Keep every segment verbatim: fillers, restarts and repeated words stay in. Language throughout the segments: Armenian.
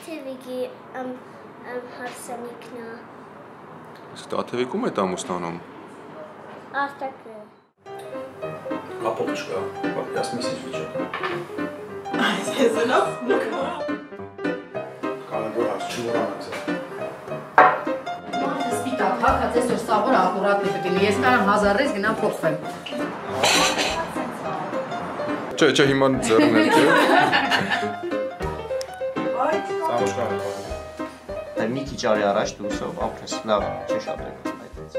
Տաթևիկի հարսանիքն է։ Իսկ Տաթևիկում է ամուսնանում։ Արտակը։ Կապոտ չկա, ես միսից վիճակ։ Ես նավ նուկա։ Կարևոր հարց չմոռանաք ձեր։ Մարդը սպիտակ հագած այսօր սաղոր ակուրատն է պետք է ես կարամ հազարից գնամ փոխվեմ։ Չէ, չէ, հիմա ձեռներ չէ։ Սաղոշ կարևոր։ Մի քիչ արի առաջ դուրսով ապրես, լավ, չէ շատ է այդպես։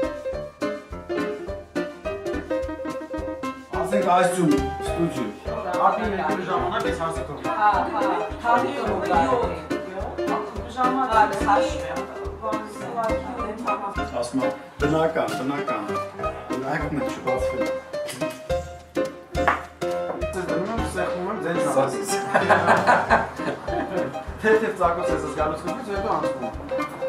Ասենք այսում ստուդիո։ Արտի երկու ժամանակ ես հարցը կողմ։ Հա, հա, հալի յոթ։ Ժամանակ հաշվ է։ Ասում եմ, բնական, բնական։ Բնական է չբացվել։ Ձեզ դնում եմ, սեղմում եմ, ձեն ժամանակ։ Թեթև ծակոց ես զգալուց կուպից, հետո անցվում եմ։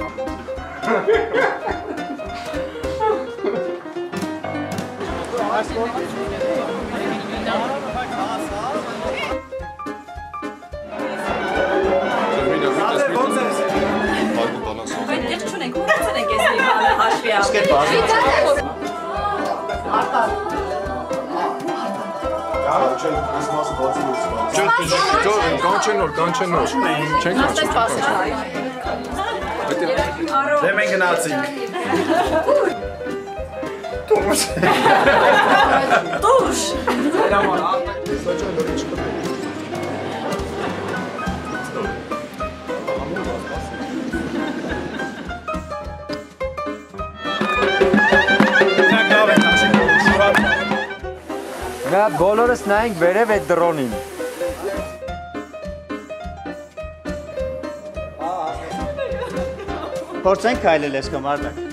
Բայց դեղ չունենք, ուրացել ենք ես նիմանը հաշվի Իսկ է բազի։ Արտակ։ Կարո չեն, ես մասը բացի ես բացի։ Չէ, կանչեն նոր, կանչեն նոր։ Չեն կանչեն։ Դե մենք գնացինք։ Տուշ։ Տուշ։ Նա բոլորս նայենք վերև այդ դրոնին։ Փորձենք քայլել ես կամարտակ։